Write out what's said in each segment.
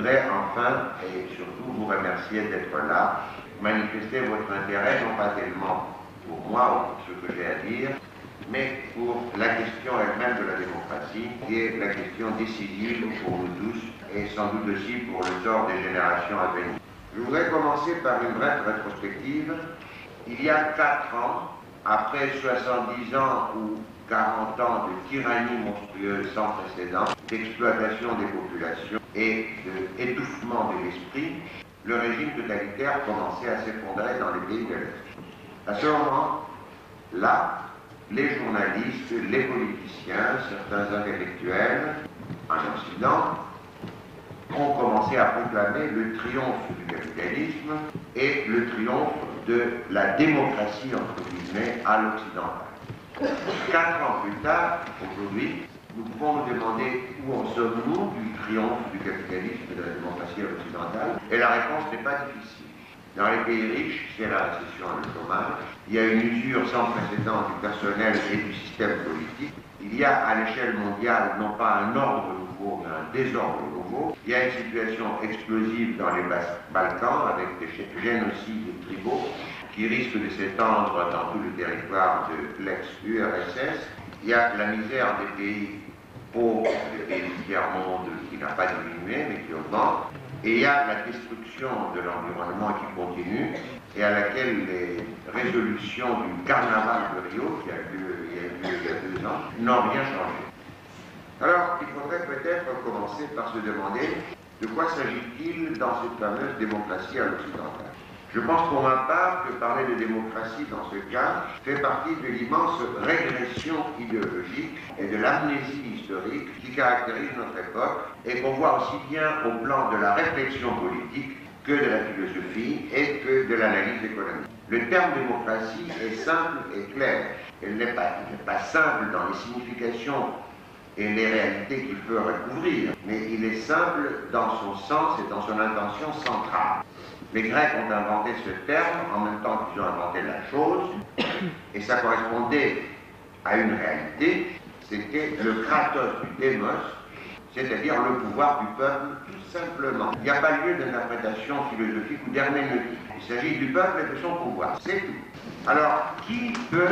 voudrais enfin, et surtout vous remercier d'être là, manifester votre intérêt, non pas tellement pour moi ou pour ce que j'ai à dire, mais pour la question elle-même de la démocratie, qui est la question décisive pour nous tous, et sans doute aussi pour le sort des générations à venir. Je voudrais commencer par une brève rétrospective. Il y a 4 ans, après 70 ans ou 40 ans de tyrannie monstrueuse sans précédent, d'exploitation des populations et d'étouffement de l'esprit, le régime totalitaire commençait à s'effondrer dans les pays de l'Est. À ce moment-là, les journalistes, les politiciens, certains intellectuels en Occident ont commencé à proclamer le triomphe du capitalisme et le triomphe de la démocratie, entre guillemets, à l'occidental. 4 ans plus tard, aujourd'hui, nous pouvons nous demander où en sommes-nous du triomphe du capitalisme et de la démocratie à l'occidental, et la réponse n'est pas difficile. Dans les pays riches, c'est la récession et le chômage, il y a une usure sans précédent du personnel et du système politique, il y a à l'échelle mondiale non pas un ordre nouveau, mais un désordre nouveau, il y a une situation explosive dans les Balkans avec des génocides tribaux qui risquent de s'étendre dans tout le territoire de l'ex-URSS, il y a la misère des pays pauvres, des pays du tiers-monde qui n'a pas diminué mais qui augmente, et il y a la destruction de l'environnement qui continue et à laquelle les résolutions du carnaval de Rio, qui a eu lieu il y a 2 ans, n'ont rien changé. Alors, il faudrait peut-être commencer par se demander de quoi s'agit-il dans cette fameuse démocratie à l'occidental. Je pense pour ma part que parler de démocratie dans ce cas fait partie de l'immense régression idéologique et de l'amnésie historique qui caractérise notre époque et qu'on voit aussi bien au plan de la réflexion politique que de la philosophie et que de l'analyse économique. Le terme démocratie est simple et clair. Il n'est pas simple dans les significations et les réalités qu'il peut recouvrir, mais il est simple dans son sens et dans son intention centrale. Les Grecs ont inventé ce terme en même temps qu'ils ont inventé la chose, et ça correspondait à une réalité, c'était le kratos du démos, c'est-à-dire le pouvoir du peuple, tout simplement. Il n'y a pas lieu d'interprétation philosophique ou d'herméneutique. Il s'agit du peuple et de son pouvoir, c'est tout. Alors, qui peut...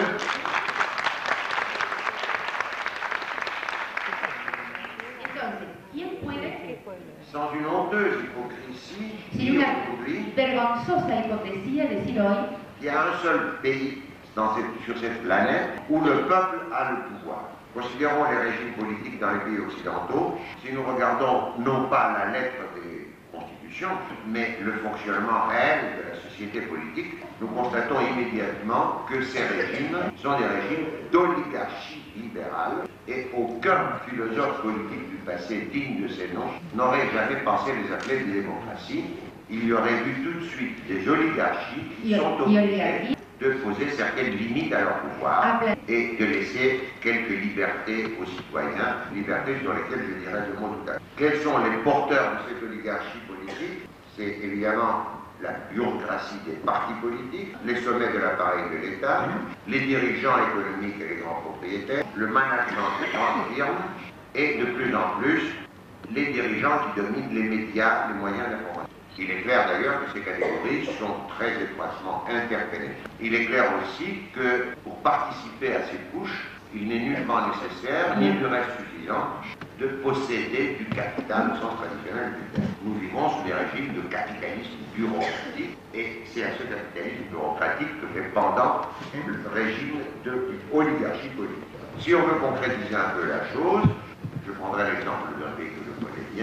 Sans une honteuse hypocrisie, sin una vergonzosa hipocresía decir hoy, il y a un seul pays sur cette planète où le peuple a le pouvoir. Considérons les régimes politiques dans les pays occidentaux. Si nous regardons non pas la lettre des constitutions, mais le fonctionnement réel de la société politique, nous constatons immédiatement que ces régimes sont des régimes d'oligarchie libérale et aucun philosophe politique du passé digne de ces noms n'aurait jamais pensé les appeler des démocraties. Il y aurait eu tout de suite des oligarchies qui sont obligées de poser certaines limites à leur pouvoir et de laisser quelques libertés aux citoyens, libertés sur lesquelles je dirais deux mots tout à l'heure. Quels sont les porteurs de cette oligarchie politique? C'est évidemment la bureaucratie des partis politiques, les sommets de l'appareil de l'État, les dirigeants économiques et les grands propriétaires, le management des grandes firmes et de plus en plus les dirigeants qui dominent les médias, les moyens d'information. Il est clair d'ailleurs que ces catégories sont très étroitement interpellées. Il est clair aussi que pour participer à ces couches, il n'est nullement nécessaire, ni du reste suffisant, de posséder du capital au sens traditionnel du terme. Nous vivons sous des régimes de capitalisme bureaucratique, et c'est à ce capitalisme bureaucratique que fait pendant le régime de oligarchie politique. Si on veut concrétiser un peu la chose, je prendrai l'exemple d'un pays que je connais bien,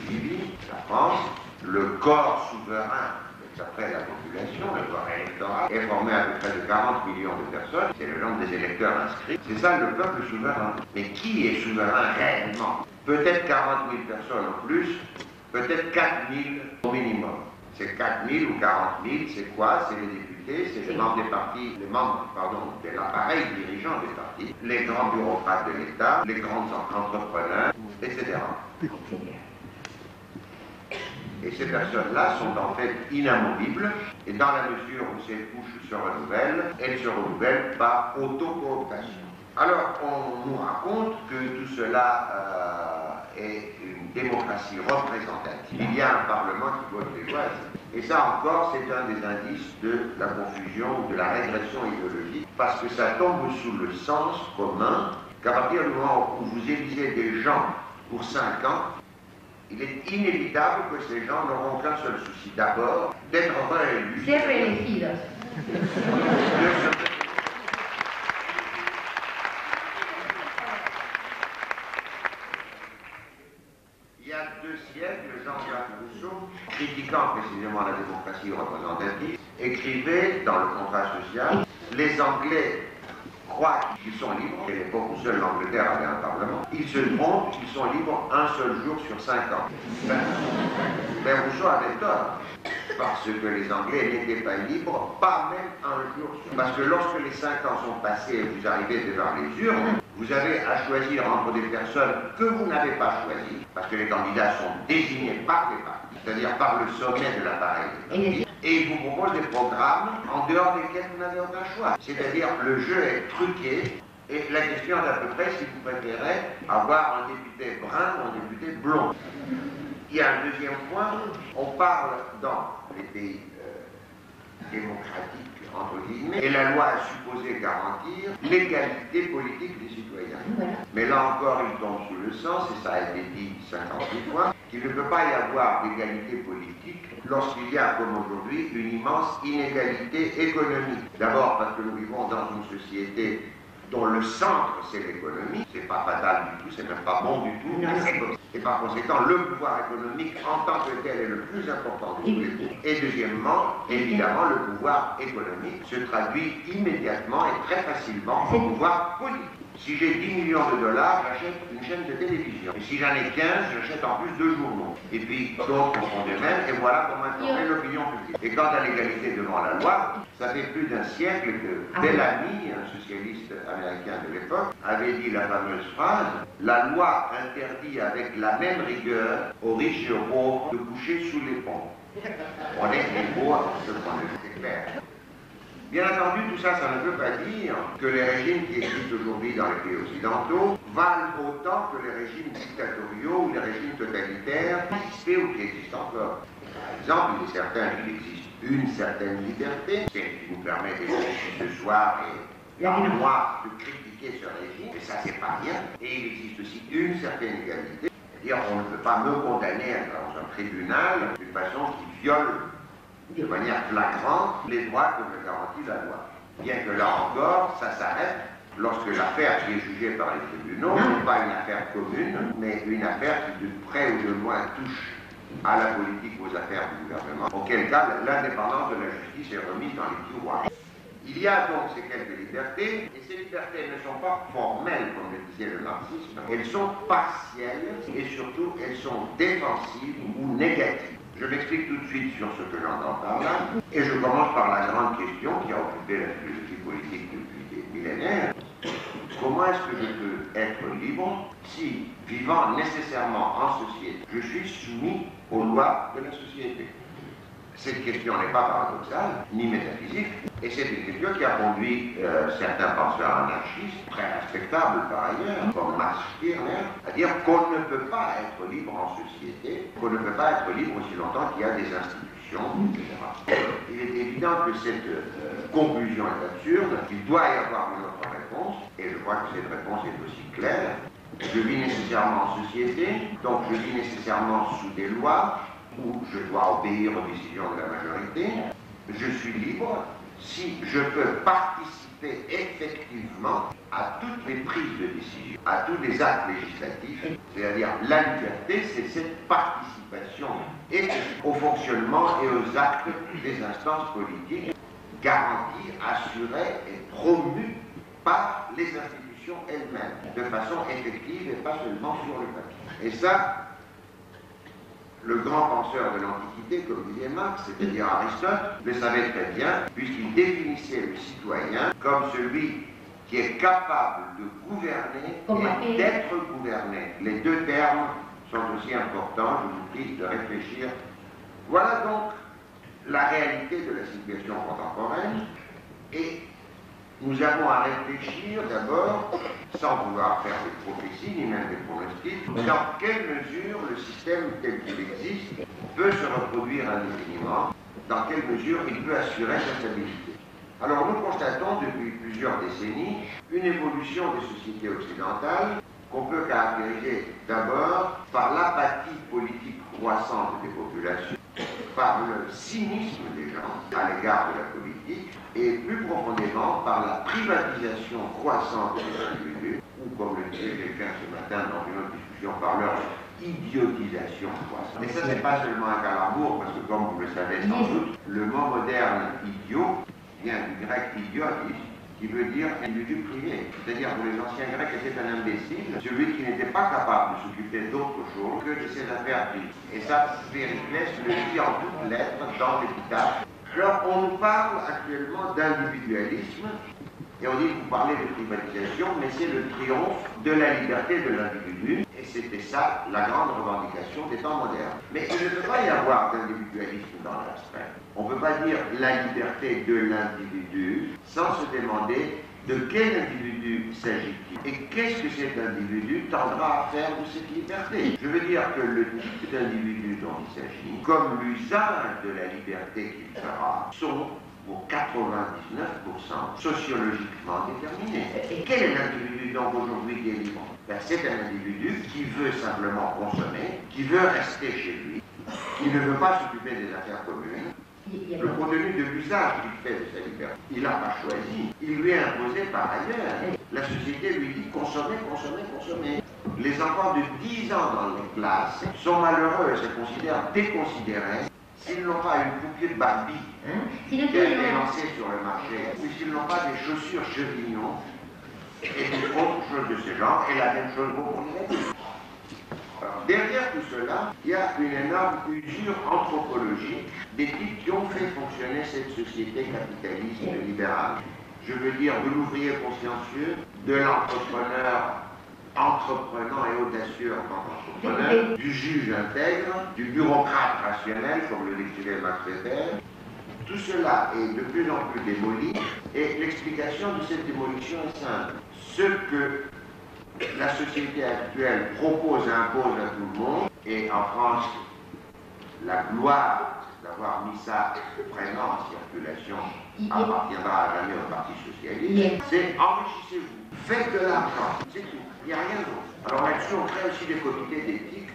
la France. Le corps souverain, d'après la population, le corps électoral, est formé à peu près de 40 millions de personnes. C'est le nombre des électeurs inscrits. C'est ça le peuple souverain. Mais qui est souverain réellement? Peut-être 40 000 personnes en plus, peut-être 4 000 au minimum. C'est 4 000 ou 40 000, c'est quoi? C'est les députés, c'est les membres des partis, de l'appareil dirigeant des partis, les grands bureaucrates de l'État, les grands entrepreneurs, etc. Et ces personnes-là sont en fait inamovibles, et dans la mesure où ces couches se renouvellent, elles se renouvellent par autocooptation. Alors, on nous raconte que tout cela est une démocratie représentative. Il y a un Parlement qui vote les lois. Et ça encore, c'est un des indices de la confusion, de la régression idéologique, parce que ça tombe sous le sens commun qu'à partir du moment où vous élisez des gens pour 5 ans, il est inévitable que ces gens n'auront qu'un seul souci. D'abord, d'être réélus. Ser reelegidos. Il y a 2 siècles, Jean-Jacques Rousseau, critiquant précisément la démocratie représentative, écrivait dans le contrat social, les Anglais croient qu'ils sont libres, c'est l'époque où seule l'Angleterre avait un parlement, ils se trompent, ils sont libres un seul jour sur 5 ans. Mais Rousseau avait tort, parce que les Anglais n'étaient pas libres, pas même un jour sur. Parce que lorsque les 5 ans sont passés et vous arrivez devant les urnes, vous avez à choisir entre des personnes que vous n'avez pas choisies, parce que les candidats sont désignés par les partis, c'est-à-dire par le sommet de l'appareil des partis, et ils vous proposent des programmes en dehors desquels vous n'avez aucun choix. C'est-à-dire le jeu est truqué, et la question est à peu près si vous préférez avoir un député brun ou un député blond. Il y a un deuxième point, on parle dans les pays démocratiques, entre guillemets, et la loi est supposée garantir l'égalité politique des citoyens. Mais là encore, il tombe sous le sens, et ça a été dit 58 fois, qu'il ne peut pas y avoir d'égalité politique lorsqu'il y a, comme aujourd'hui, une immense inégalité économique. D'abord parce que nous vivons dans une société dont le centre c'est l'économie, c'est pas fatal du tout, c'est même pas bon du tout, mais c'est comme ça. Et par conséquent, le pouvoir économique en tant que tel est le plus important de tous les pays. Et deuxièmement, évidemment, le pouvoir économique se traduit immédiatement et très facilement en pouvoir politique. Si j'ai 10 millions de dollars, j'achète une chaîne de télévision. Et si j'en ai 15, j'achète en plus 2 journaux. Et puis d'autres font de même, et voilà comment informer l'opinion publique. Et quant à l'égalité devant la loi, ça fait plus d'un siècle que Bellamy, un socialiste américain de l'époque, avait dit la fameuse phrase « La loi interdit avec la même rigueur aux riches et aux pauvres de coucher sous les ponts. » On est égaux à ce point de vue, c'est clair. Bien entendu, tout ça, ça ne veut pas dire que les régimes qui existent aujourd'hui dans les pays occidentaux valent autant que les régimes dictatoriaux ou les régimes totalitaires qui existaient ou qui existent encore. Par exemple, il est certain qu'il existe une certaine liberté, celle qui nous permet d'être ici ce soir et par moi de critiquer ce régime, et ça c'est pas rien. Et il existe aussi une certaine égalité, c'est-à-dire on ne peut pas me condamner dans un tribunal d'une façon qui viole de manière flagrante les droits que me garantit la loi. Bien que là encore, ça s'arrête lorsque l'affaire qui est jugée par les tribunaux n'est pas une affaire commune, mais une affaire qui de près ou de loin touche à la politique ou aux affaires du gouvernement, auquel cas l'indépendance de la justice est remise dans les tiroirs. Il y a donc ces quelques libertés, et ces libertés ne sont pas formelles, comme le disait le marxisme, elles sont partielles, et surtout elles sont défensives ou négatives. Je m'explique tout de suite sur ce que j'entends par là, et je commence par la grande question qui a occupé la philosophie politique depuis des millénaires. Comment est-ce que je peux être libre si, vivant nécessairement en société, je suis soumis aux lois de la société? Cette question n'est pas paradoxale, ni métaphysique, et c'est une question qui a conduit certains penseurs anarchistes, très respectables par ailleurs, comme Max Stirner, à dire qu'on ne peut pas être libre en société, qu'on ne peut pas être libre aussi longtemps qu'il y a des institutions, etc. Il est évident que cette conclusion est absurde, qu'il doit y avoir une autre réponse, et je crois que cette réponse est aussi claire. Je vis nécessairement en société, donc je vis nécessairement sous des lois, où je dois obéir aux décisions de la majorité. Je suis libre si je peux participer effectivement à toutes les prises de décision, à tous les actes législatifs. C'est-à-dire la liberté, c'est cette participation au fonctionnement et aux actes des instances politiques garanties, assurées et promues par les institutions elles-mêmes, de façon effective et pas seulement sur le papier. Et ça, le grand penseur de l'Antiquité, comme disait Marx, c'est-à-dire Aristote, le savait très bien, puisqu'il définissait le citoyen comme celui qui est capable de gouverner et d'être gouverné. Les deux termes sont aussi importants, je vous prie de réfléchir. Voilà donc la réalité de la situation contemporaine, et Nous avons à réfléchir d'abord, sans vouloir faire des prophéties ni même des pronostics, dans quelle mesure le système tel qu'il existe peut se reproduire indéfiniment, dans quelle mesure il peut assurer sa stabilité. Alors nous constatons depuis plusieurs décennies une évolution des sociétés occidentales qu'on peut caractériser d'abord par l'apathie politique croissante des populations, par le cynisme des gens à l'égard de la politique, et plus profondément par la privatisation croissante des individus, ou comme le disait quelqu'un ce matin dans une autre discussion, par leur idiotisation croissante. Mais ça, c'est pas seulement un calembour, parce que comme vous le savez sans doute, le mot moderne idiot vient du grec idiotis, qui veut dire individu privé. C'est-à-dire que les anciens Grecs étaient un imbécile, celui qui n'était pas capable de s'occuper d'autre chose que de ses affaires privées. Et ça, Périclès le dit en toutes lettres dans l'épitaphe. Alors, on nous parle actuellement d'individualisme, et on dit que vous parlez de privatisation, mais c'est le triomphe de la liberté de l'individu, et c'était ça la grande revendication des temps modernes. Mais il ne peut pas y avoir d'individualisme dans l'abstrait. On ne peut pas dire la liberté de l'individu sans se demander de quel individu s'agit-il et qu'est-ce que cet individu tendra à faire de cette liberté. Je veux dire que le type d'individu dont il s'agit, comme l'usage de la liberté qu'il fera, sont pour 99% sociologiquement déterminés. Et quel est l'individu donc aujourd'hui qui est libre? Ben, c'est un individu qui veut simplement consommer, qui veut rester chez lui, qui ne veut pas s'occuper des affaires communes, le contenu de l'usage qu'il fait de sa liberté. Il n'a pas choisi, il lui est imposé par ailleurs. La société lui dit consommer, consommer, consommer. Les enfants de 10 ans dans les classes sont malheureux et se considèrent déconsidérés s'ils n'ont pas une poupée de Barbie qui a été lancée sur le marché, ou s'ils n'ont pas des chaussures chevillions et autre chose de ce genre, et la même chose vaut pour les adultes. Alors, derrière tout cela, il y a une énorme usure anthropologique des types qui ont fait fonctionner cette société capitaliste libérale. Je veux dire de l'ouvrier consciencieux, de l'entrepreneur entreprenant et audacieux en tant qu'entrepreneur, du juge intègre, du bureaucrate rationnel, comme le décrivait Max Weber. Tout cela est de plus en plus démoli, et l'explication de cette démolition est simple. Ce que la société actuelle propose et impose à tout le monde, et en France, la gloire d'avoir mis ça vraiment en circulation appartiendra à jamais au Parti Socialiste, c'est enrichissez-vous, faites de l'argent, c'est tout, il n'y a rien d'autre. Alors là-dessus, on crée aussi des comités d'éthique.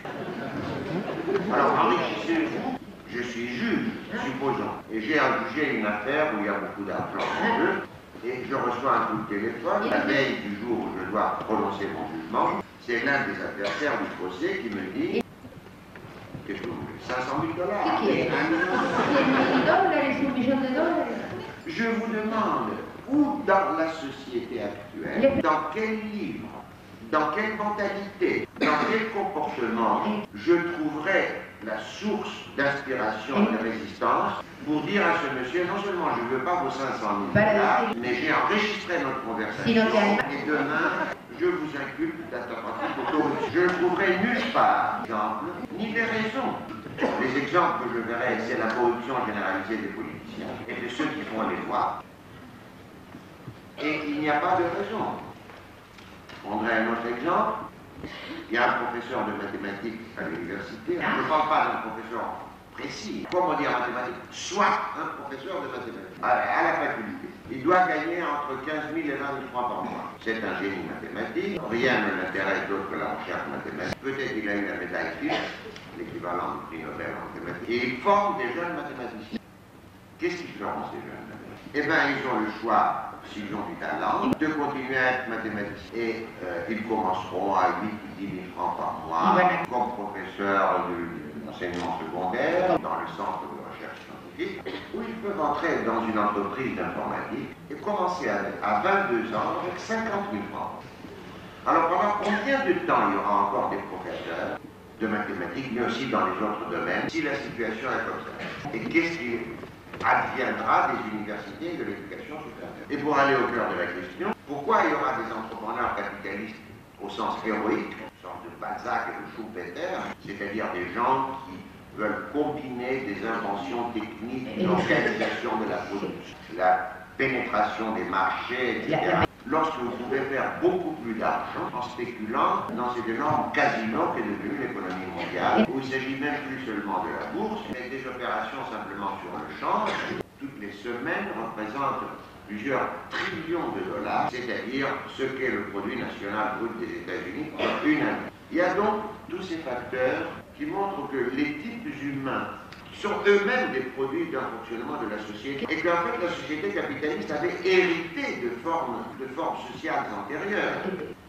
Alors enrichissez-vous, je suis juge, supposons, et j'ai à juger une affaire où il y a beaucoup d'argent en jeu, et je reçois un coup de téléphone, la veille du jour où je dois prononcer mon jugement, c'est l'un des adversaires du procès qui me dit qu'est-ce que vous voulez, 500 000 $. Je vous demande où dans la société actuelle, dans quel livre, dans quelle mentalité, dans quel comportement je trouverai la source d'inspiration et de résistance pour dire à ce monsieur, non seulement je ne veux pas vos 500 000 $, mais j'ai enregistré notre conversation et demain je vous inculpe d'attentif de corruption. Je ne trouverai nulle part exemple, ni des raisons. Les exemples que je verrai, c'est la corruption généralisée des politiciens et de ceux qui font les lois. Et il n'y a pas de raison. Je prendrai un autre exemple. Il y a un professeur de mathématiques à l'université. Je ne parle pas d'un professeur précis. Comment dire en mathématiques? Soit un professeur de mathématiques à la faculté. Il doit gagner entre 15 000 et 20 000 francs par mois. C'est un génie mathématique. Rien ne l'intéresse d'autre que la recherche mathématique. Peut-être qu'il a eu la médaille Fields, l'équivalent du prix Nobel en mathématiques. Et il forme des jeunes mathématiciens. Qu'est-ce qu'ils feront ces jeunes mathématiciens? Eh bien, ils ont le choix, s'ils ont du talent, de continuer à être mathématiciens. Et ils commenceront à 8 ou 10 000 francs par mois comme professeurs d'enseignement secondaire dans le centre de recherche scientifique, où ils peuvent entrer dans une entreprise d'informatique et commencer à 22 ans avec 50 000 francs. Alors pendant combien de temps il y aura encore des professeurs de mathématiques, mais aussi dans les autres domaines, si la situation est comme ça? Et qu'est-ce qui adviendra des universités et de l'éducation supérieure? Et pour aller au cœur de la question, pourquoi il y aura des entrepreneurs capitalistes au sens héroïque, au sens de Balzac et de Schumpeter, c'est-à-dire des gens qui veulent combiner des inventions techniques d'organisation de la production, la pénétration des marchés, etc. Lorsque vous pouvez faire beaucoup plus d'argent en spéculant dans cet énorme casino qui est devenu l'économie mondiale, où il ne s'agit même plus seulement de la bourse, mais des opérations simplement sur le change, toutes les semaines représentent plusieurs trillions de dollars, c'est-à-dire ce qu'est le produit national brut des États-Unis en une année. Il y a donc tous ces facteurs qui montrent que les types humains sont eux-mêmes des produits d'un fonctionnement de la société et qu'en fait la société capitaliste avait hérité de formes sociales antérieures.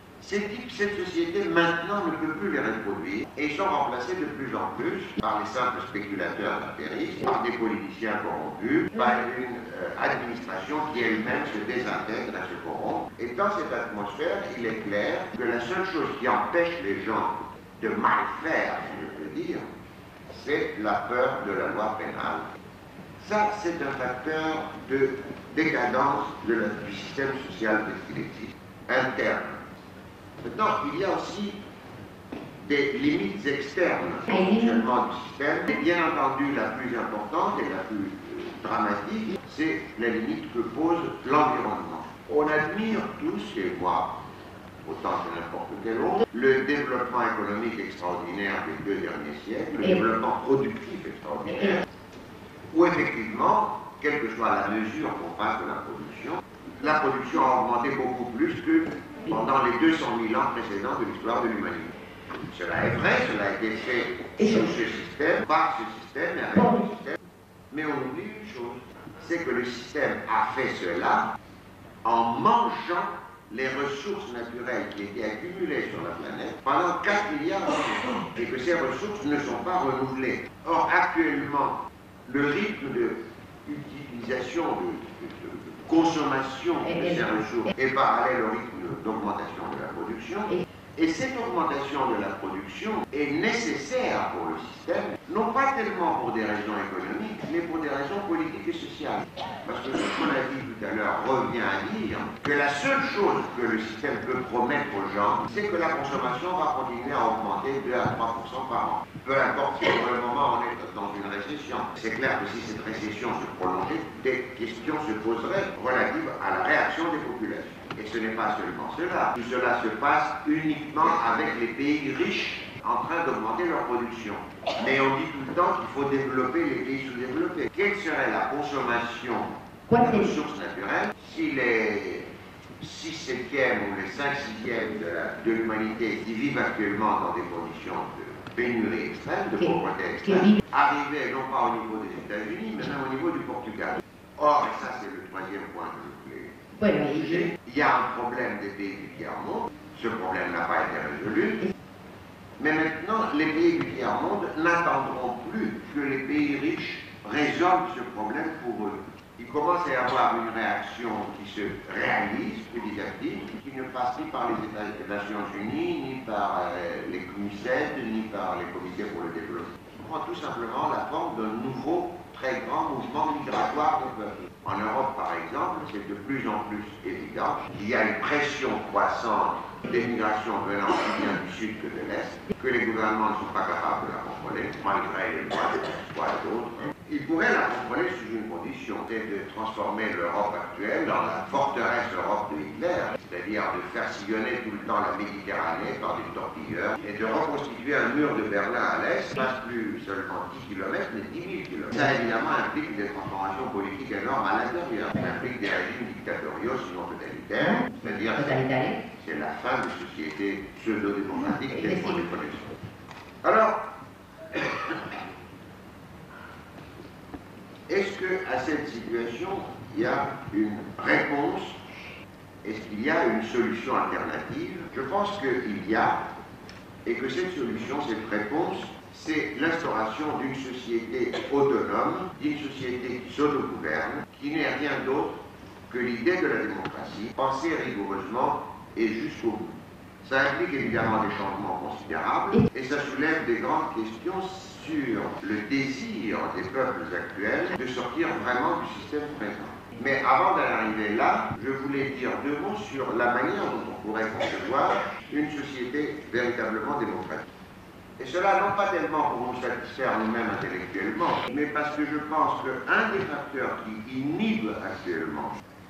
Cette société maintenant ne peut plus les reproduire et sont remplacées de plus en plus par les simples spéculateurs affairistes, par des politiciens corrompus, par une administration qui elle-même se désintègre à se corrompre. Et dans cette atmosphère, il est clair que la seule chose qui empêche les gens de mal faire, si je peux dire, c'est la peur de la loi pénale. Ça, c'est un facteur de décadence du système social tel qu'il existe, interne. Maintenant, il y a aussi des limites externes au fonctionnement du système. Et bien entendu, la plus importante et la plus dramatique, c'est la limite que pose l'environnement. On admire tous, et moi, autant que n'importe quel autre, le développement économique extraordinaire des 2 derniers siècles, le développement productif extraordinaire, où effectivement, quelle que soit la mesure qu'on fasse de la production a augmenté beaucoup plus que pendant les 200 000 ans précédents de l'histoire de l'humanité. Cela est vrai, cela a été fait sous ce système, par ce système et avec ce système, mais on oublie une chose, c'est que le système a fait cela en mangeant les ressources naturelles qui étaient accumulées sur la planète pendant 4 milliards d'années et que ces ressources ne sont pas renouvelées. Or, actuellement, le rythme d'utilisation, de consommation de ces ressources est parallèle au rythme d'augmentation de la production. Et cette augmentation de la production est nécessaire pour le système, non pas tellement pour des raisons économiques, mais pour des raisons politiques et sociales. Parce que ce qu'on a dit tout à l'heure revient à dire que la seule chose que le système peut promettre aux gens, c'est que la consommation va continuer à augmenter 2 à 3% par an. Peu importe si pour le moment on est dans une récession. C'est clair que si cette récession se prolongeait, des questions se poseraient relatives à la réaction des populations. Et ce n'est pas seulement cela. Tout cela se passe uniquement avec les pays riches en train d'augmenter leur production. Mais on dit tout le temps qu'il faut développer les pays sous-développés. Quelle serait la consommation de ressources naturelles si les 6/7 ou les 5/6 de l'humanité qui vivent actuellement dans des conditions de pénurie extrême, de pauvreté extrême, arrivaient non pas au niveau des États-Unis, mais même au niveau du Portugal. Or, et ça c'est le 3e point que je voulais juger, il y a un problème des pays du tiers-monde, ce problème n'a pas été résolu, mais maintenant les pays du tiers-monde n'attendront plus que les pays riches résolvent ce problème pour eux. Il commence à y avoir une réaction qui se réalise petit à petit, qui ne passe ni par les Nations Unies, ni par les CNUSED, ni par les comités pour le développement. On prend tout simplement la forme d'un nouveau très grand mouvement migratoire des peuples. En Europe, par exemple, c'est de plus en plus évident qu'il y a une pression croissante d'émigration venant aussi bien du sud que de l'est, que les gouvernements ne sont pas capables de la contrôler, malgré les lois et d'autres. Ils pourraient la contrôler sous une condition, c'est de transformer l'Europe actuelle dans la forteresse Europe de Hitler, c'est-à-dire de faire sillonner tout le temps la Méditerranée par des torpilleurs et de reconstituer un mur de Berlin à l'est, pas plus seulement 10 km, mais 10 000 km. Ça évidemment implique des transformations politiques énormes à l'intérieur. Ça implique des régimes dictatoriaux, sinon totalitaires, c'est-à-dire c'est la fin des sociétés pseudo-démocratiques telles qu'on les connaît. Alors, est-ce qu'à cette situation, il y a une réponse? Est-ce qu'il y a une solution alternative? Je pense qu'il y a, et que cette solution, cette réponse, c'est l'instauration d'une société autonome, d'une société qui s'autogouverne, qui n'est rien d'autre que l'idée de la démocratie, pensée rigoureusement et jusqu'au bout. Ça implique évidemment des changements considérables et ça soulève des grandes questions sur le désir des peuples actuels de sortir vraiment du système présent. Mais avant d'en arriver là, je voulais dire 2 mots sur la manière dont on pourrait concevoir une société véritablement démocratique. Et cela non pas tellement pour nous satisfaire nous-mêmes intellectuellement, mais parce que je pense qu'un des facteurs qui inhibe actuellement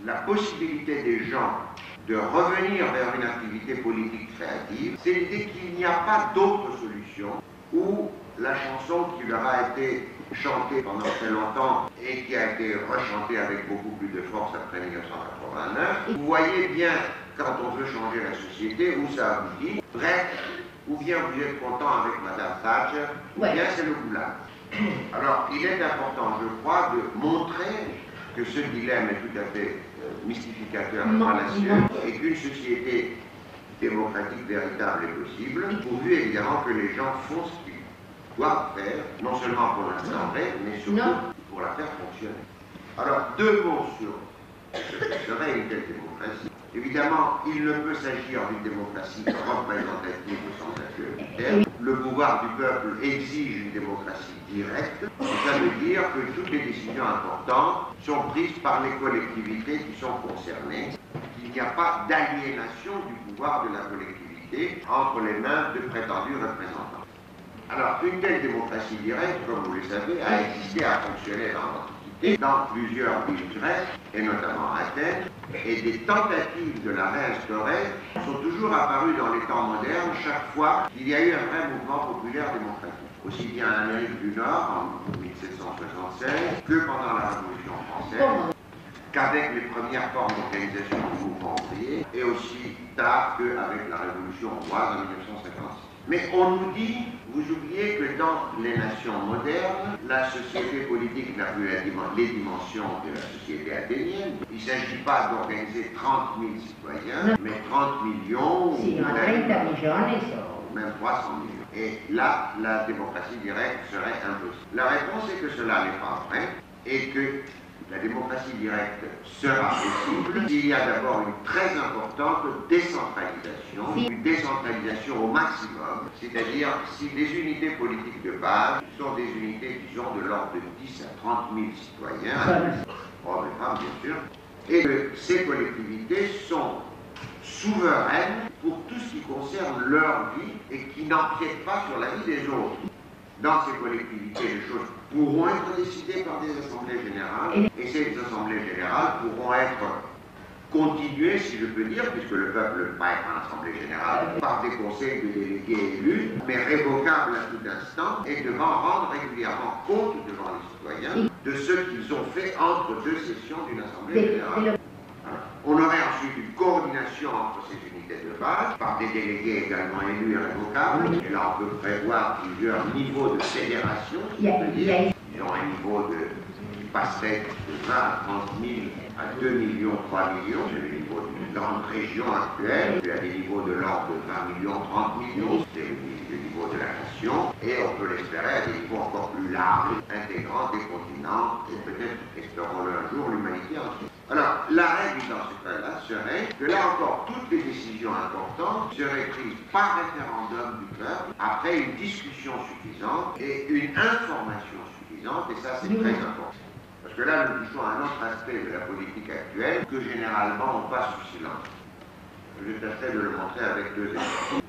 la possibilité des gens de revenir vers une activité politique créative, c'est l'idée qu'il n'y a pas d'autre solution où la chanson qui leur a été chantée pendant très longtemps et qui a été rechantée avec beaucoup plus de force après 1989, vous voyez bien quand on veut changer la société où ça aboutit. Bref, ou bien vous êtes content avec Madame Thatcher, ou bien c'est le goulag. Alors, il est important, je crois, de montrer que ce dilemme est tout à fait mystificateur et fallacieux et qu'une société démocratique véritable est possible, pourvu évidemment que les gens font ce qu'ils doivent faire, non seulement pour l'instaurer, mais surtout pour la faire fonctionner. Alors, deux mots sur ce que serait une telle démocratie. Évidemment, il ne peut s'agir d'une démocratie représentative au sens actuel du terme. Le pouvoir du peuple exige une démocratie directe. Ça veut dire que toutes les décisions importantes sont prises par les collectivités qui sont concernées. Il n'y a pas d'aliénation du pouvoir de la collectivité entre les mains de prétendus représentants. Alors, une telle démocratie directe, comme vous le savez, a existé, a fonctionné dans l'Antiquité, dans plusieurs villes grecques, et notamment à Athènes, et des tentatives de la réinstaurer sont toujours apparues dans les temps modernes chaque fois qu'il y a eu un vrai mouvement populaire démocratique. Aussi bien en Amérique du Nord, en 1776, que pendant la Révolution française, qu'avec les premières formes d'organisation du mouvement ouvrier, et aussi tard qu'avec la Révolution hongroise en 1956. Mais on nous dit, vous oubliez que dans les nations modernes, la société politique n'a plus les dimensions de la société athénienne. Il ne s'agit pas d'organiser 30 000 citoyens, mais 30 millions, même 300 millions. Et là, la démocratie directe serait impossible. La réponse est que cela n'est pas vrai, et que la démocratie directe sera possible s'il y a d'abord une très importante décentralisation, une décentralisation au maximum, c'est-à-dire si les unités politiques de base sont des unités, disons, de l'ordre de 10 à 30 000 citoyens, hommes et femmes bien sûr, et que ces collectivités sont souveraines pour tout ce qui concerne leur vie et qui n'empiètent pas sur la vie des autres. Dans ces collectivités, les choses pourront être décidées par des assemblées générales, et ces assemblées générales pourront être continuées, si je peux dire, puisque le peuple va être en assemblée générale, par des conseils de délégués élus, mais révocables à tout instant, et devant rendre régulièrement compte devant les citoyens de ce qu'ils ont fait entre deux sessions d'une assemblée générale. On aurait ensuite une coordination entre ces unités de base, par des délégués également élus et révocables. Et là, on peut prévoir plusieurs niveaux de fédération, si on peut dire. Ils ont un niveau qui passerait de 20 à 30 000 à 2 millions, 3 millions. C'est le niveau d'une grande région actuelle. Il y a des niveaux de l'ordre de 20 millions, 30 millions. C'est le niveau de la nation. Et on peut l'espérer à des niveaux encore plus larges, intégrant des continents, et peut-être, espérons-le un jour, l'humanité entière. Alors, la règle dans ce cas-là serait que là encore, toutes les décisions importantes seraient prises par référendum du peuple, après une discussion suffisante et une information suffisante, et ça c'est très important. Parce que là, nous touchons à un autre aspect de la politique actuelle que généralement on passe sous silence. Je tâcherai de le montrer avec deux exemples.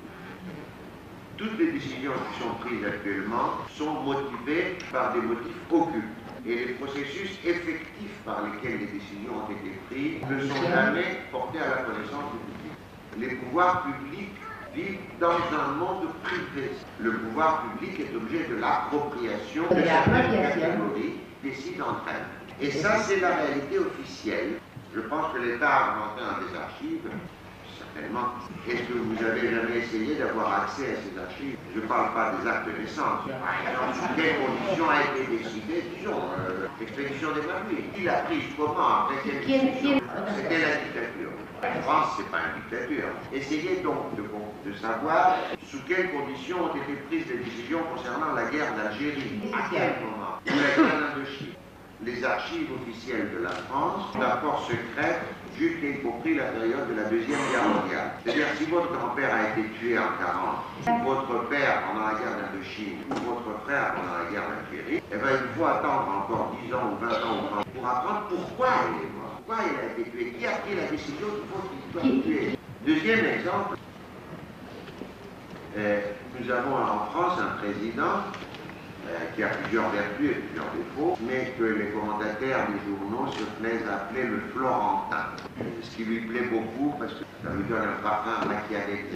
Toutes les décisions qui sont prises actuellement sont motivées par des motifs occultes. Et les processus effectifs par lesquels les décisions ont été prises ne sont jamais portés à la connaissance du public. Les pouvoirs publics vivent dans un monde privé. Le pouvoir public est objet de l'appropriation de certaines catégories décident entre elles. Et ça, c'est la réalité officielle. Je pense que l'État a inventé un des archives. Certainement. Est-ce que vous avez jamais essayé d'avoir accès à ces archives? Je ne parle pas des actes de naissance. Par exemple, sous quelles conditions a été décidé, disons, l'expédition des papiers? Qui l'a prise comment? Après quelle décision? C'était la dictature. En France, ce n'est pas une dictature. Essayez donc de savoir sous quelles conditions ont été prises les décisions concernant la guerre d'Algérie. À quel moment? Ou la guerre d'Indochine. Les archives officielles de la France sont d'abord secrètes jusqu'à y compris la période de la Deuxième Guerre mondiale. C'est-à-dire, si votre grand-père a été tué en 40, ou votre père pendant la guerre d'Indochine, ou votre frère pendant la guerre d'Algérie, eh bien, il faut attendre encore 10 ans, ou 20 ans, ou 30 pour apprendre pourquoi il est mort. Pourquoi il a été tué? Qui a pris la décision qu'il faut qu'il soit tué? Deuxième exemple, nous avons en France un président qui a plusieurs vertus et plusieurs défauts, mais que les commentateurs des journaux se plaisent à appeler le Florentin. Ce qui lui plaît beaucoup parce que ça lui donne un parfum machiavélique.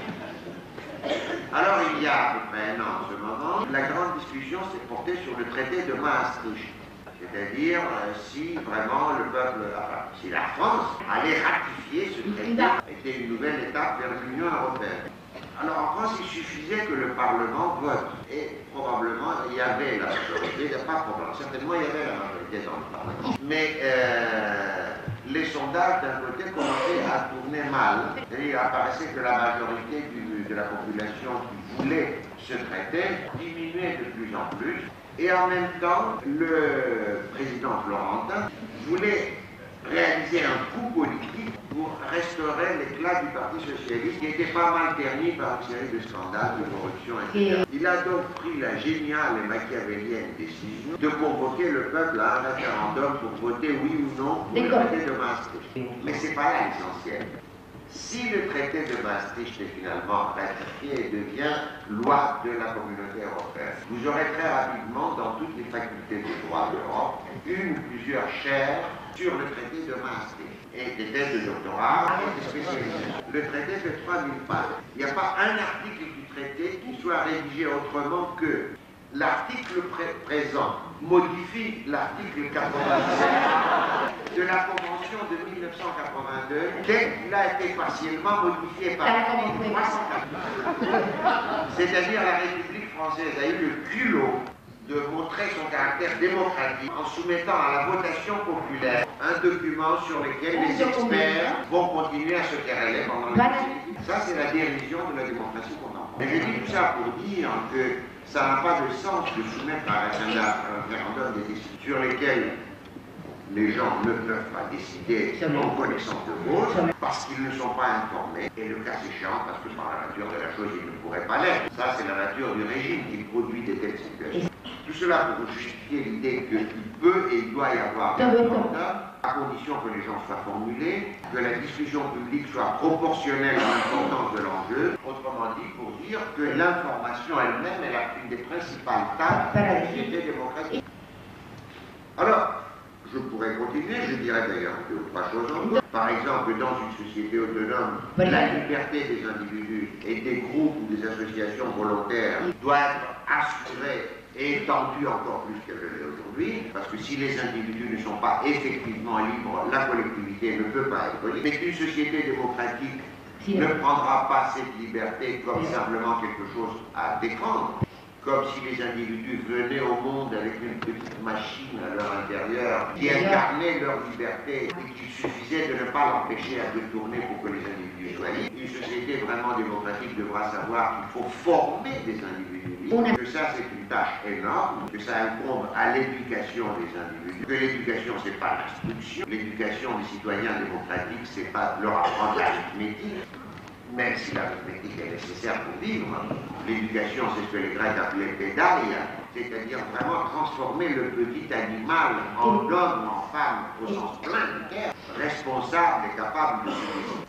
Alors il y a à peu près un an en ce moment, la grande discussion s'est portée sur le traité de Maastricht. C'est-à-dire si vraiment le peuple, enfin, si la France allait ratifier ce traité, était une nouvelle étape vers l'Union européenne. Alors en France, il suffisait que le Parlement vote. Et probablement, il y avait la majorité, pas probablement, certainement il y avait la majorité dans le Parlement. Mais les sondages d'un côté commençaient à tourner mal. Et il apparaissait que la majorité de la population qui voulait ce traité diminuait de plus en plus. Et en même temps, le président Florentin voulait réaliser un coup politique pour restaurer l'éclat du Parti socialiste qui était pas mal terni par une série de scandales, de corruption, etc. Il a donc pris la géniale et machiavélienne décision de convoquer le peuple à un référendum pour voter oui ou non pour le traité de Maastricht. Mais c'est pas là l'essentiel. Si le traité de Maastricht est finalement ratifié et devient loi de la communauté européenne, vous aurez très rapidement dans toutes les facultés de droit d'Europe une ou plusieurs chaires sur le traité de Maastricht et des thèses de doctorat et des spécialisations. Le traité fait 3000 pages. Il n'y a pas un article du traité qui soit rédigé autrement que l'article présent modifie l'article 97 de la Convention de 1982 dès qu'il a été partiellement modifié par l'article 380. C'est-à-dire la République française a eu le culot de montrer son caractère démocratique en soumettant à la votation populaire un document sur lequel les experts vont continuer à se quereller pendant les années. Ça, c'est la dérision de la démocratie contemporaine. Mais je dis tout ça pour dire que ça n'a pas de sens de soumettre à un référendum des décisions sur lesquelles les gens ne peuvent pas décider en connaissance de cause parce qu'ils ne sont pas informés. Et le cas échéant, parce que par la nature de la chose, ils ne pourraient pas l'être. Ça, c'est la nature du régime qui produit de telles situations. Tout cela pour justifier l'idée qu'il peut et il doit y avoir des référendums, à condition que les gens soient formulés, que la discussion publique soit proportionnelle à l'importance de l'enjeu. Autrement dit, pour dire que l'information elle-même est une des principales tâches de la société démocratique. Alors, je pourrais continuer, je dirais d'ailleurs 2 ou 3 choses encore. Par exemple, dans une société autonome, la liberté des individus et des groupes ou des associations volontaires doit être assurée et étendue encore plus qu'elle l'est aujourd'hui, parce que si les individus ne sont pas effectivement libres, la collectivité ne peut pas être libre. Mais une société démocratique ne prendra pas cette liberté comme simplement quelque chose à défendre, comme si les individus venaient au monde avec une petite machine à leur intérieur qui incarnait leur liberté et qu'il suffisait de ne pas l'empêcher à détourner pour que les individus soient libres. Une société vraiment démocratique devra savoir qu'il faut former des individus libres, que ça c'est une tâche énorme, que ça incombe à l'éducation des individus, que l'éducation c'est pas l'instruction, l'éducation des citoyens démocratiques c'est pas leur apprendre l'arithmétique, même si l'arithmétique est nécessaire pour vivre. L'éducation, c'est ce que les Grecs appelaient pédaille, c'est-à-dire vraiment transformer le petit animal en homme, en femme, au sens plein du terme, responsable et capable de se décider.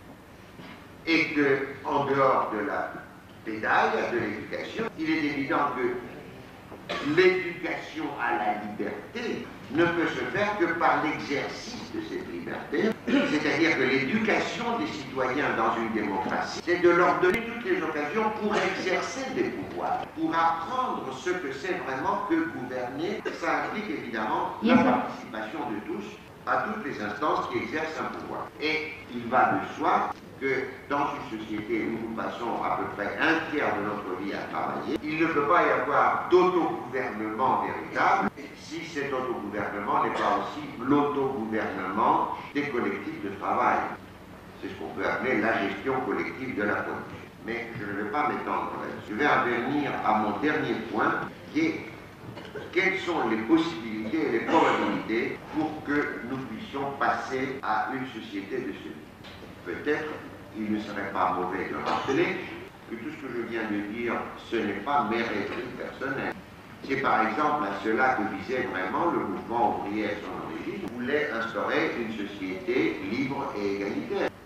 Et que, en dehors de la pédaille, de l'éducation, il est évident que l'éducation à la liberté ne peut se faire que par l'exercice de cette liberté, c'est-à-dire que l'éducation des citoyens dans une démocratie, c'est de leur donner toutes les occasions pour exercer des pouvoirs, pour apprendre ce que c'est vraiment que gouverner. Ça implique évidemment la participation de tous à toutes les instances qui exercent un pouvoir. Et il va de soi que dans une société où nous passons à peu près 1/3 de notre vie à travailler, il ne peut pas y avoir d'autogouvernement véritable si cet autogouvernement n'est pas aussi l'autogouvernement des collectifs de travail. C'est ce qu'on peut appeler la gestion collective de la production. Mais je ne vais pas m'étendre là-dessus. Je vais en venir à mon dernier point, qui est quelles sont les possibilités et les probabilités pour que nous puissions passer à une société de ce type. Peut-être il ne serait pas mauvais de rappeler que tout ce que je viens de dire, ce n'est pas mes rêveries personnelles. C'est par exemple à cela que visait vraiment le mouvement ouvrier à son origine, voulait instaurer une société libre et égalitaire. Et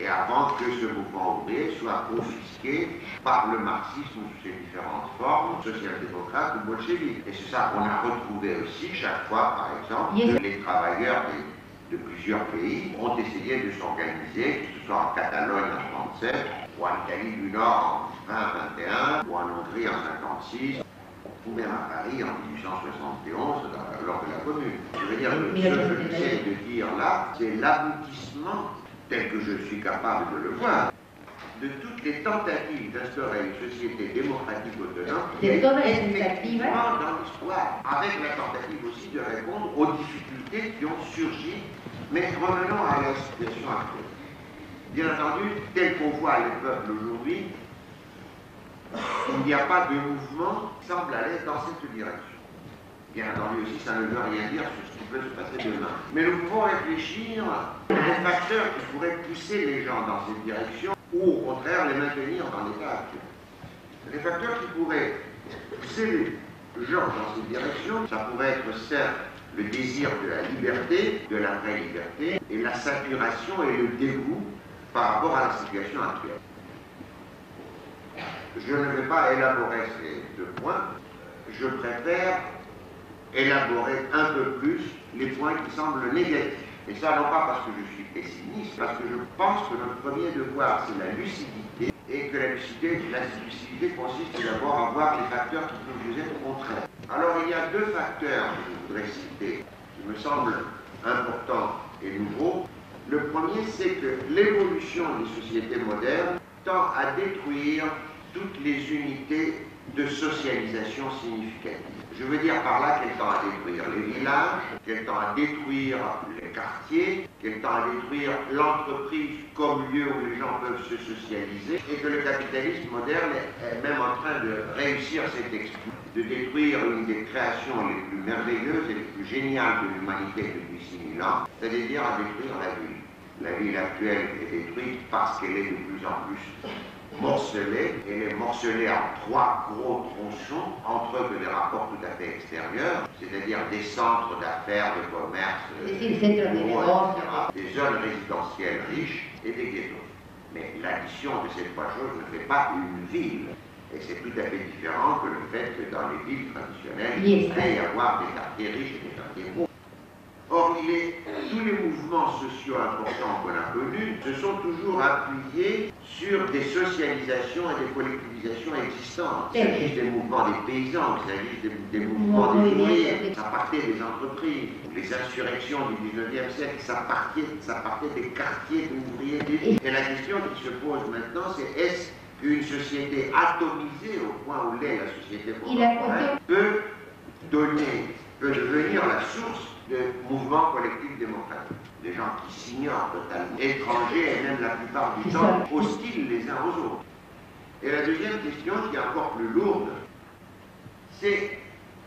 et avant que ce mouvement ouvrier soit confisqué par le marxisme sous ses différentes formes, social-démocrate ou bolchevique. Et c'est ça qu'on a retrouvé aussi chaque fois, par exemple, que les travailleurs de plusieurs pays ont essayé de s'organiser, que ce soit en Catalogne en 1937, ou en Italie du Nord en 1921, ou en Hongrie en 1956, ou même à Paris en 1871, lors de la Commune. Je veux dire, ce que j'essaie de dire là, c'est l'aboutissement, tel que je suis capable de le voir, de toutes les tentatives d'instaurer une société démocratique autonome qui est effectivement dans l'histoire, avec la tentative aussi de répondre aux difficultés qui ont surgi. Mais revenons à la situation actuelle. Bien entendu, tel qu'on voit les peuples aujourd'hui, il n'y a pas de mouvement qui semble aller dans cette direction. Bien entendu aussi, ça ne veut rien dire sur ce qui peut se passer demain. Mais nous pouvons réfléchir aux facteurs qui pourraient pousser les gens dans cette direction ou au contraire les maintenir dans l'état actuel. Les facteurs qui pourraient pousser les gens dans cette direction, ça pourrait être certes le désir de la liberté, de la vraie liberté, et la saturation et le dégoût par rapport à la situation actuelle. Je ne vais pas élaborer ces deux points, je préfère élaborer un peu plus les points qui semblent négatifs. Et ça, non pas parce que je suis pessimiste, parce que je pense que notre premier devoir, c'est la lucidité, et que la lucidité consiste d'abord à voir les facteurs qui peuvent vous être contraires. Alors, il y a deux facteurs que je voudrais citer, qui me semblent importants et nouveaux. Le premier, c'est que l'évolution des sociétés modernes tend à détruire toutes les unités de socialisation significatives. Je veux dire par là qu'elle tend à détruire les villages, qu'elle tend à détruire les quartiers, qu'elle tend à détruire l'entreprise comme lieu où les gens peuvent se socialiser, et que le capitalisme moderne est même en train de réussir cet exploit, de détruire une des créations les plus merveilleuses et les plus géniales de l'humanité depuis 6000 ans, c'est-à-dire à détruire la ville. La ville actuelle est détruite parce qu'elle est de plus en plus morcelée. Elle est morcelée en trois gros tronçons, entre eux des rapports tout à fait extérieurs, c'est-à-dire des centres d'affaires, de commerce, des zones résidentielles riches et des ghettos. Mais l'addition de ces trois choses ne fait pas une ville. Et c'est tout à fait différent que le fait que dans les villes traditionnelles, il peut y avoir des quartiers riches et des quartiers pauvres. Or, tous les mouvements sociaux importants qu'on a connus se sont toujours appuyés sur des socialisations et des collectivisations existantes. Il s'agit des mouvements des paysans, il s'agit des mouvements des ouvriers, ça partait des entreprises. Les insurrections du 19e siècle, ça partait des quartiers d'ouvriers des villes. Et la question qui se pose maintenant, c'est est-ce qu'une société atomisée au point où l'est la société contemporaine peut devenir la source de mouvements collectifs démocratiques, des gens qui s'ignorent totalement, étrangers et même la plupart du temps hostiles les uns aux autres. Et la deuxième question, qui est encore plus lourde, c'est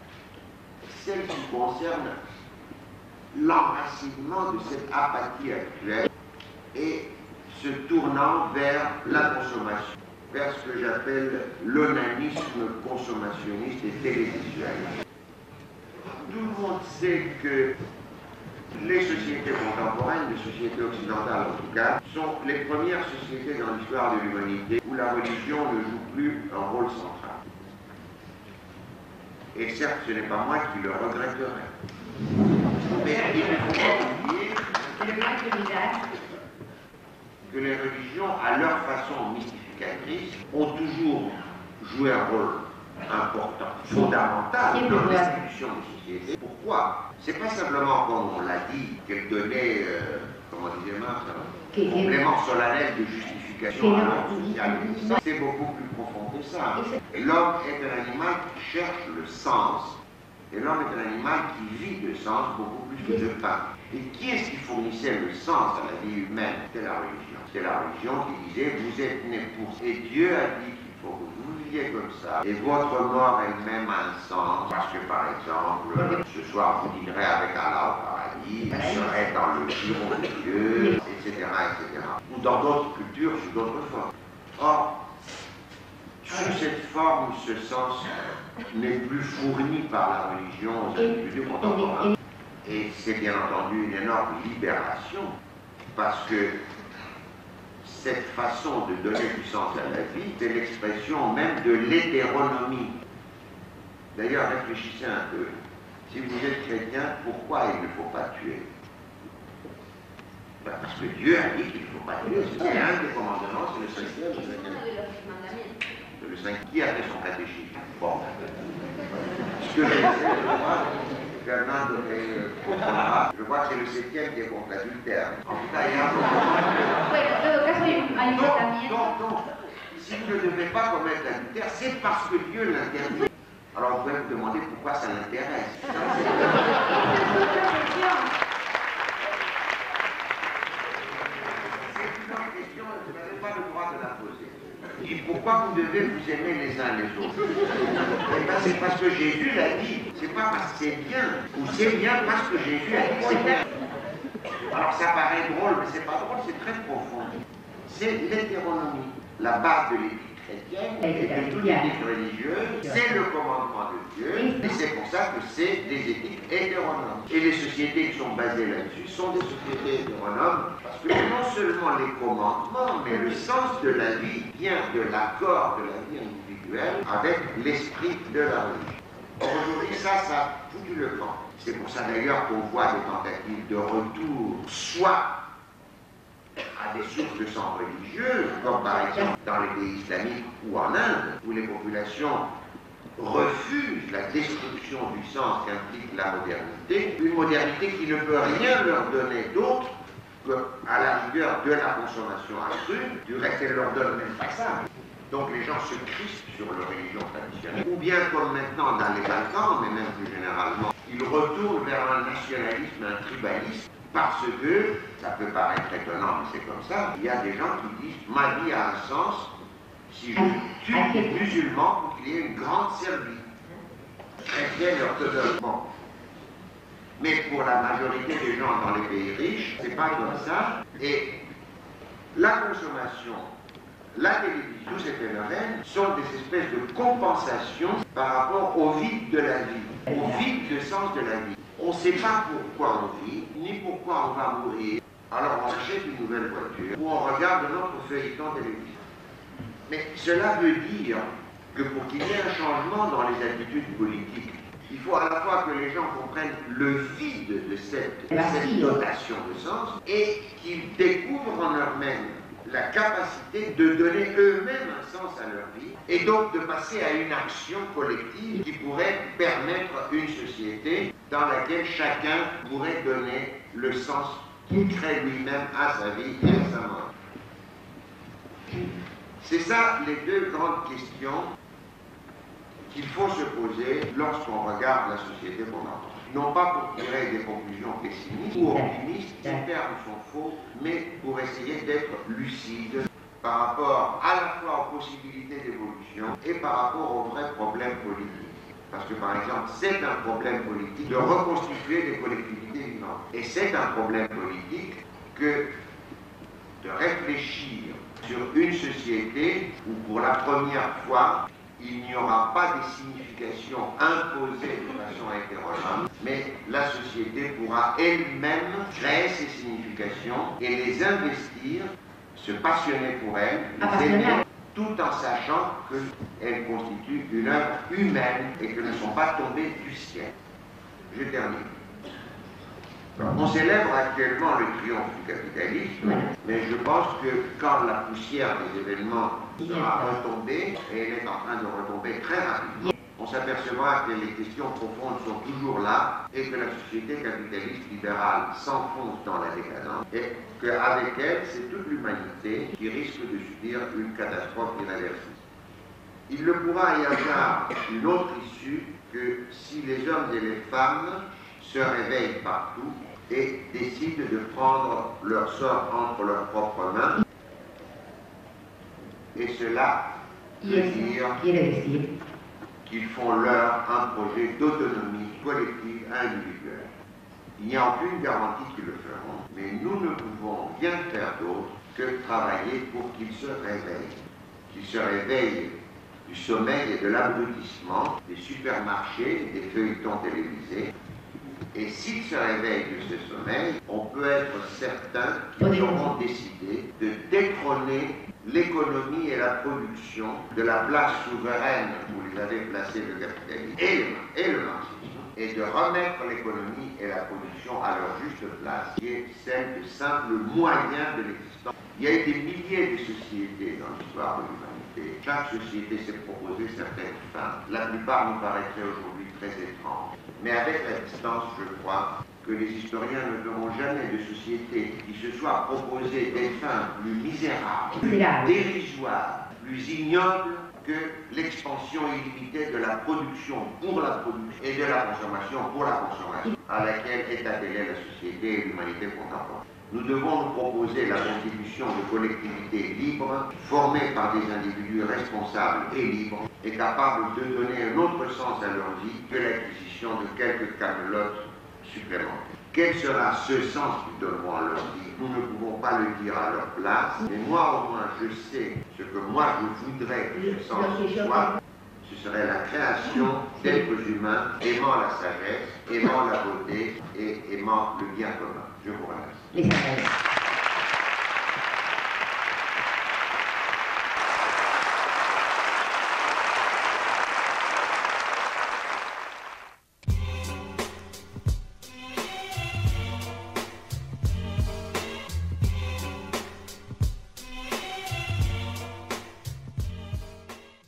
celle qui concerne l'enracinement de cette apathie actuelle et se tournant vers la consommation, vers ce que j'appelle l'onanisme consommationniste et télévisuel. Tout le monde sait que les sociétés contemporaines, les sociétés occidentales en tout cas, sont les premières sociétés dans l'histoire de l'humanité où la religion ne joue plus un rôle central. Et certes, ce n'est pas moi qui le regretterai. Mais il ne faut pas oublier que les religions, à leur façon mystificatrice, ont toujours joué un rôle important, fondamental dans l'institution des sociétés. Pourquoi? C'est pas simplement, comme on l'a dit, qu'elle donnait, comment disait Marx, un complément solennel de justification à l'ordre social. C'est beaucoup plus profond que ça. Et l'homme est un animal qui cherche le sens. Et l'homme est un animal qui vit de sens beaucoup plus que de pain. Et qui est-ce qui fournissait le sens à la vie humaine? C'était la religion. C'était la religion qui disait, vous êtes nés pour... Et Dieu a dit qu'il faut que vous viviez comme ça. Et votre mort elle-même a un sens. Parce que, par exemple, ce soir, vous dînerez avec Allah au paradis, vous serez dans le giron de Dieu, etc., etc. Ou dans d'autres cultures, sous d'autres formes. Or, sous cette forme, ce sens n'est plus fourni par la religion aux individus contemporains. Et c'est bien entendu une énorme libération, parce que cette façon de donner du sens à la vie, c'est l'expression même de l'hétéronomie. D'ailleurs, réfléchissez un peu. Si vous êtes chrétien, pourquoi il ne faut pas tuer? Ben parce que Dieu a dit qu'il ne faut pas tuer. C'est un des commandements, c'est le cinquième. Le cinquième. Qui a fait son catéchisme? Bon. Ce que je sais, Fernando comprendra. Je crois que c'est le septième qui est contre l'adultère. En tout cas, il y a un moment. Donc, si vous ne devez pas commettre l'adultère, c'est parce que Dieu l'interdit. Alors vous pouvez vous demander pourquoi ça l'intéresse. C'est une autre question, vous n'avez pas le droit de la poser. Et pourquoi vous devez vous aimer les uns les autres? Eh bien, c'est parce que Jésus l'a dit. C'est pas parce que c'est bien, ou c'est bien parce que Jésus a dit que c'est bien. Alors ça paraît drôle, mais c'est pas drôle, c'est très profond. C'est l'hétéronomie, la base de l'éthique chrétienne et de toute l'éthique religieuse. C'est le commandement de Dieu, et c'est pour ça que c'est des éthiques hétéronomes. Et les sociétés qui sont basées là-dessus sont des sociétés hétéronomes, parce que non seulement les commandements, mais le sens de la vie vient de l'accord de la vie individuelle avec l'esprit de la religion. Aujourd'hui, ça a foutu le camp. C'est pour ça d'ailleurs qu'on voit des tentatives de retour, soit à des sources de sang religieuses, comme par exemple dans les pays islamiques ou en Inde, où les populations refusent la destruction du sens qu'implique la modernité, une modernité qui ne peut rien leur donner d'autre qu'à la rigueur de la consommation accrue, du reste elle ne leur donne même pas ça. Donc les gens se crispent sur leur religion traditionnelle. Ou bien comme maintenant dans les Balkans, mais même plus généralement, ils retournent vers un nationalisme, un tribalisme, parce que, ça peut paraître étonnant, mais c'est comme ça, il y a des gens qui disent « ma vie a un sens si je tue les musulmans pour qu'il y ait une grande Serbie. » Chrétienne et orthodoxe. Bon. Mais pour la majorité des gens dans les pays riches, c'est pas comme ça. Et la consommation, la télévision, tous ces phénomènes sont des espèces de compensations par rapport au vide de la vie, au vide de sens de la vie. On ne sait pas pourquoi on vit, ni pourquoi on va mourir. Alors on achète une nouvelle voiture, ou on regarde notre feuilleton télévisé. Mais cela veut dire que pour qu'il y ait un changement dans les attitudes politiques, il faut à la fois que les gens comprennent le vide de cette dotation de sens et qu'ils découvrent en eux-mêmes la capacité de donner eux-mêmes un sens à leur vie et donc de passer à une action collective qui pourrait permettre une société dans laquelle chacun pourrait donner le sens qu'il crée lui-même à sa vie et à sa mort. C'est ça les deux grandes questions qu'il faut se poser lorsqu'on regarde la société moderne. Non pas pour tirer des conclusions pessimistes ou optimistes, ces termes sont faux, mais pour essayer d'être lucide par rapport à la fois aux possibilités d'évolution et par rapport aux vrais problèmes politiques. Parce que par exemple, c'est un problème politique de reconstituer des collectivités vivantes. Et c'est un problème politique que de réfléchir sur une société où pour la première fois, il n'y aura pas des significations imposées de façon hétéronome, mais la société pourra elle-même créer ces significations et les investir, se passionner pour elles, les aimer, tout en sachant qu'elles constituent une œuvre humaine et qu'elles ne sont pas tombées du ciel. Je termine. On célèbre actuellement le triomphe du capitalisme, mais je pense que quand la poussière des événements sera retombée, et elle est en train de retomber très rapidement, on s'apercevra que les questions profondes sont toujours là et que la société capitaliste libérale s'enfonce dans la décadence et qu'avec elle, c'est toute l'humanité qui risque de subir une catastrophe irréversible. Il ne pourra y avoir une autre issue que si les hommes et les femmes se réveillent partout et décident de prendre leur sort entre leurs propres mains. Et cela veut dire qu'ils font leur un projet d'autonomie collective individuelle. Il n'y a aucune garantie qu'ils le feront, mais nous ne pouvons rien faire d'autre que travailler pour qu'ils se réveillent du sommeil et de l'abrutissement des supermarchés, des feuilletons télévisés, Et s'ils se réveillent de ce sommeil, on peut être certain qu'ils auront décidé de détrôner l'économie et la production de la place souveraine où ils avaient placé le capitalisme et le marxisme, et de remettre l'économie et la production à leur juste place, qui est celle de simple moyen de l'existence. Il y a eu des milliers de sociétés dans l'histoire de l'humanité. Chaque société s'est proposée certaines fins. La plupart nous paraîtraient aujourd'hui très étranges. Mais avec la distance, je crois que les historiens ne verront jamais de société qui se soit proposée des fins plus misérables, plus dérisoires, plus ignobles que l'expansion illimitée de la production pour la production et de la consommation pour la consommation, à laquelle est adhérée la société et l'humanité contemporaine. Nous devons nous proposer la constitution de collectivités libres, formées par des individus responsables et libres, et capables de donner un autre sens à leur vie que l'acquisition de quelques camelotes supplémentaires. Quel sera ce sens qu'ils donneront à leur vie? Nous ne pouvons pas le dire à leur place, mais moi au moins je sais ce que moi je voudrais que ce sens soit. Ce serait la création d'êtres humains aimant la sagesse, aimant la beauté et aimant le bien commun. Je vous remercie.